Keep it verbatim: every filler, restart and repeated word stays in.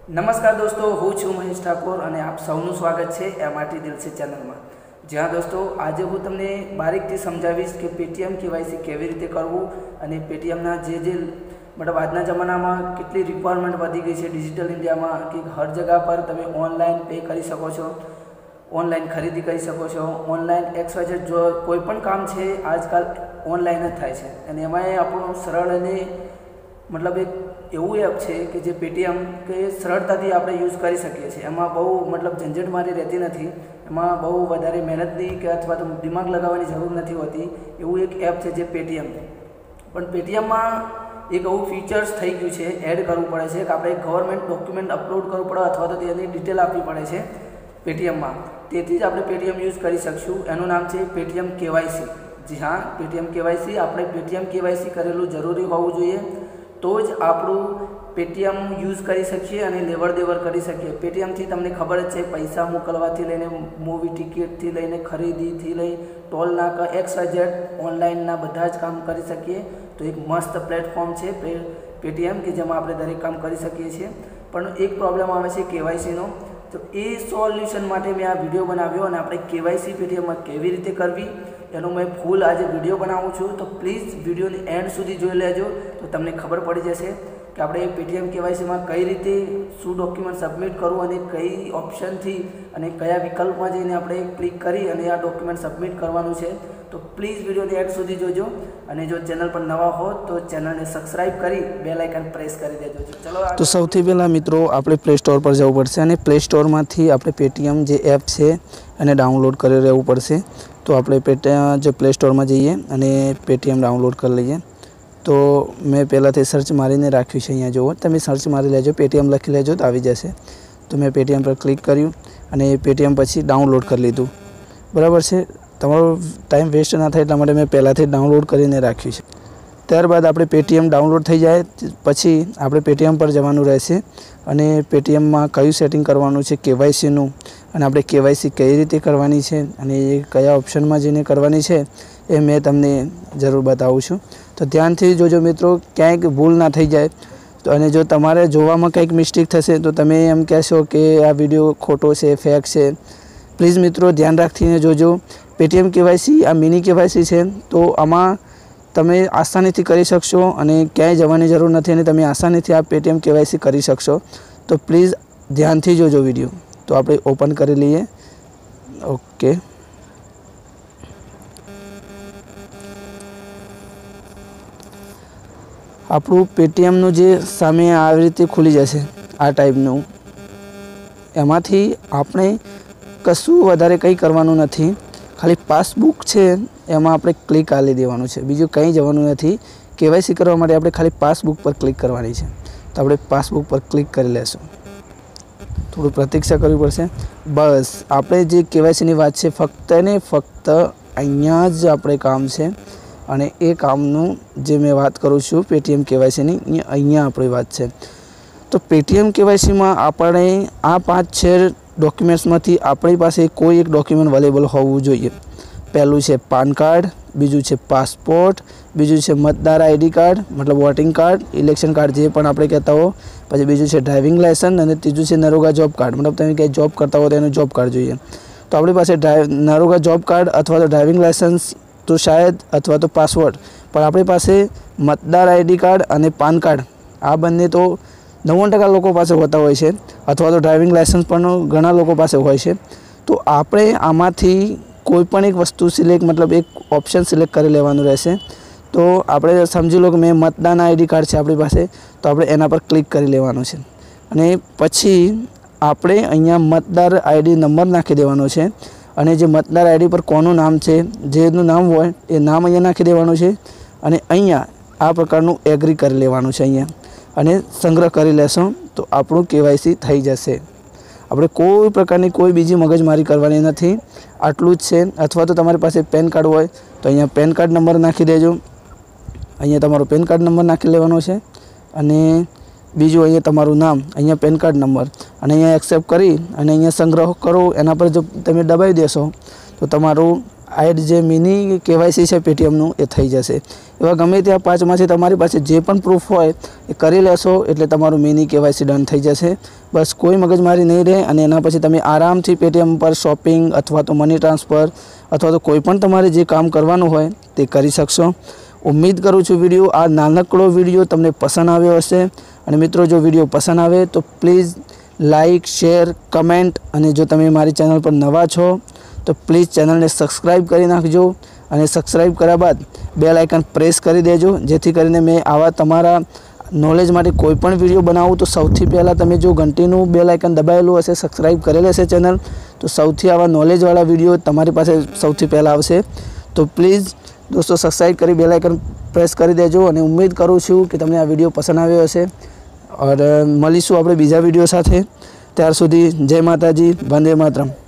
नमस्कार दोस्तों, हूँ छू महेश ठाकुर और आप सौનું स्वागत है एमआरटी दिल से चैनल में। ज्यां दोस्तों आज हूँ तमने बारीकथी समझावीश कि पेटीएम केवायसी केवी रीते करवू अने पेटीएमना जे जे मतलब आजना जमाना में केटली रिक्वायरमेंट वधी गई है डिजिटल इंडिया में कि हर जगह पर तमे ऑनलाइन पे करी सको छो, ऑनलाइन खरीदी करी सको छो, ऑनलाइन एक्स वाय जेड जो कोईपण काम है आजकल ऑनलाइन ज थाय छे अने एमांय आपणो सरल अने मतलब एक एवं एप है कि जे पेटीएम के सरलताथी आपणे यूज करी सकीए छीए। एमां बहु मतलब झंझटमारी रहती नहीं, एमां बहु वधारे मेहनतनी के अथवा तो दिमाग लगाववानी जरूर नहीं होती। एवं एक एप है जे पेटीएम पण पेटीएम में एक एवं फीचर्स थई गयुं छे, एड करवू पड़े छे कि आपणे गवर्नमेंट डॉक्यूमेंट अपलोड करवू पड़े अथवा तो तेनी डिटेल आपवी पड़े छे पेटीएम में, तेथी ज आपणे पेटीएम यूज करी शकशुं। एनुं नाम छे पेटीएम केवायसी। जी हाँ, पेटीएम केवायसी आपणे पेटीएम केवायसी करेलुं जरूरी होवुं जोईए तो ज आपणुं पेटीएम यूज करी सकीए अने लेवड देवड करी सकीए। पेटीएम थी तमने खबर ज छे पैसा मोकलवाथी लईने मूवी टिकિટ थी लईने खरीदी थी लई टोल नाका एक्स वाय जेड ऑनलाइन ना बधा ज काम करी सकीए। तो एक मस्त प्लेटफॉर्म छे पे पेटीएम कि जेमां आपणे दरेक काम करी सकीए छीए। पण एक प्रॉब्लम आवे छे केवायसी नो, तो ए सोल्यूशन माटे मैं आ विडियो बनाव्यो अने आपणे केवायसी पेटीएम में केवी रीते करवी एनु मैं फूल आज विडियो बनावुं छूं। तो प्लीज विडियो एंड सुधी जोई लेजो तो तमने खबर पड़ी जशे कि आपणे पेटीएम केवायसी में कई रीते शू डॉक्यूमेंट सबमिट करवू अने कई ऑप्शन थी अने कया विकल्प में जईने आपणे क्लिक करी अने आ डॉक्यूमेंट सबमिट करवानुं छे। तो प्लीज विडियो एंड सुधी जोजो अने जो चैनल पर नवा हो तो चैनल ने सब्सक्राइब करी बेल आइकन प्रेस करी देजो। चलो तो सौथी पहला मित्रों आपणे प्ले स्टोर पर जवुं पड़शे अने प्ले स्टोर मांथी आपणे पेटीएम जे एप छे एने डाउनलॉड करी लेवुं पड़शे। तो आपणे पेटीएम जो प्ले स्टोर में जईए अने पेटीएम डाउनलॉड कर लीए। तो मैं पहलाथी सर्च मारीने राख्युं छे, अहींया जुओ तमे सर्च मारी लेजो, पेटीएम लखी लेजो तो आवी जशे। तो मैं पेटीएम पर क्लिक कर्युं अने पेटीएम पछी डाउनलॉड कर लीधुं। बराबर छे, तमारो टाइम वेस्ट ना थाय એટલા માટે मैं पहलाथी डाउनलॉड करीने राख्युं छे। त्यारबाद आपणे पेटीएम डाउनलॉड थई जाए पछी आपणे पेटीएम पर जवानुं रहेशे अने पेटीएम में कयुं सेटिंग करवानुं छे केवायसी नुं अने आपणे केवायसी कई रीते करवानी छे अने कया ऑप्शन में जईने करवानी छे ए मैं तमने जरूर बतावुं छुं। तो ध्यानथी जोजो मित्रों, क्यांक भूल ना थई जाए। तो अने जो तमारे जोवामां कंईक मिस्टेक थशे तो तमे एम कहेशो कि आ विडियो खोटो छे, फेक छे। प्लीज मित्रों ध्यान राखीने जोजो। पेटीएम केवायसी आ मिनी केवायसी छे तो आमां तमे आसानीथी करी शकशो अने क्यांय जवानी जरूर नथी अने तमे आसानीथी आ पेटीएम केवायसी करी शकशो। तो प्लीज ध्यानथी जोजो विडियो। तो आपणे ओपन करी लईए। ओके, આપણું પેટીએમનું જે સામે આવી રીતે ખુલી જશે આ ટાઈપનું, એમાંથી આપણે કશું વધારે કંઈ કરવાનું નથી, ખાલી પાસબુક છે એમાં આપણે ક્લિક આલી દેવાનું છે, બીજું કંઈ જવાનું નથી। કેવાયસી કરવા માટે આપણે ખાલી પાસબુક પર ક્લિક કરવાની છે। તો આપણે પાસબુક પર ક્લિક કરી લેશું। થોડું પ્રતીક્ષા કરવી પડશે। બસ આપણે જે કેવાયસીની વાત છે ફક્ત ને ફક્ત અહીંયા જ આપણે કામ છે અને એ કામનું જે મેં વાત કરું છું પેટીએમ કેવાયસીની અહીંયા આપણી વાત છે। તો પેટીએમ કેવાયસીમાં આપણે આ પાંચ છે ડોક્યુમેન્ટ્સમાંથી આપણી પાસે કોઈ એક ડોક્યુમેન્ટ અવેલેબલ હોવું જોઈએ। પહેલું છે પાન કાર્ડ, બીજું છે પાસપોર્ટ, બીજું છે મતદાર આઈડી કાર્ડ मतलब વોટિંગ કાર્ડ, ઇલેક્શન કાર્ડ જે પણ આપણે કહેતા હો, પછી બીજું છે ડ્રાઇવિંગ લાયસન્સ અને ત્રીજું છે નરોગા જોબ કાર્ડ मतलब તમે ક્યાંય જોબ કરતા હો તો એનું જોબ કાર્ડ જોઈએ। તો આપણી પાસે નરોગા જોબ કાર્ડ અથવા તો ડ્રાઇવિંગ લાયસન્સ तो शायद अथवा तो पासवर्ड पर अपनी पास मतदार आईडी कार्ड और पान कार्ड आ बने तो नव्वाणु टका लोगों पास होता होय छे अथवा तो ड्राइविंग लायसन्स पण घणा लोगों पास होय छे। तो आपणे आमांथी कोईपण एक वस्तु सिलेक्ट मतलब एक ऑप्शन सिलेक्ट करी लेवानुं रहेशे। तो आपणे समजी लो कि मैं मतदान आईडी कार्ड है अपनी पास तो आपणे एना पर क्लिक करी लेवानुं छे अने पछी आपणे अहींया मतदार आईडी नंबर नाखी देवानो छे અને જે મતદાર આઈડી પર કોનું નામ છે જેનું નામ હોય એ નામ અહીંયા નાખી દેવાનું છે અને અહીંયા આ પ્રકારનું એગ્રી કરી લેવાનું છે અહીંયા અને સંગ્રહ કરી લેશો તો આપણું કેવાયસી થઈ જશે। આપણે કોઈ પ્રકારની કોઈ બીજી મગજમારી કરવાની નથી, આટલું જ છે। અથવા તો તમારી પાસે પેન કાર્ડ હોય તો અહીંયા પેન કાર્ડ નંબર નાખી દેજો, અહીંયા તમારો પેન કાર્ડ નંબર નાખી લેવાનો છે અને बीजू अहीं तमारू नाम अहीं पेन कार्ड नंबर और अहीं एक्सेप्ट करी अने अहीं संग्रह करो एना पर जो तमे दबाई देशो तो तमारू એડ જે મિની કેવાયસી છે પેટીએમનું એ થઈ જશે. એવા ગમે ત્યાં પાંચમાંથી તમારી પાસે જે પણ પ્રૂફ હોય એ કરી લેશો એટલે તમારું મિની કેવાયસી ડન થઈ જશે. બસ કોઈ મગજમારી નહીં રહે અને એના પછી તમે આરામથી પેટીએમ પર શોપિંગ અથવા તો મની ટ્રાન્સફર અથવા તો કોઈ પણ તમારે જે કામ કરવાનું હોય તે કરી શકશો. ઉમ્મીદ કરું છું વિડીયો આ નાનકડો વિડીયો તમને પસંદ આવ્યો હશે. અને મિત્રો જો વિડીયો પસંદ આવે તો પ્લીઝ લાઇક, શેર, કમેન્ટ અને જો તમે મારી ચેનલ પર નવા છો તો પ્લીઝ ચેનલને સબસ્ક્રાઈબ કરી નાખજો અને સબસ્ક્રાઈબ કર્યા બાદ બેલ આઇકન પ્રેસ કરી દેજો, જેથી કરીને મેં આવા તમારા નોલેજ માટે કોઈ પણ વિડીયો બનાવું તો સૌથી પહેલાં તમે જો ઘંટીનું બેલ આઇકન દબાવેલું હશે, સબસ્ક્રાઈબ કરેલું હશે ચેનલ, તો સૌથી આવા નોલેજવાળા વિડીયો તમારી પાસે સૌથી પહેલાં આવશે. તો પ્લીઝ દોસ્તો સબસ્ક્રાઈબ કરી બેલ આઇકન પ્રેસ કરી દેજો અને ઉમ્મીદ કરું છું કે તમને આ વિડીયો પસંદ આવ્યો હશે. और મળીશું આપણે બીજા વિડીયો સાથે. ત્યાર સુધી જય માતાજી, વંદે માતરમ.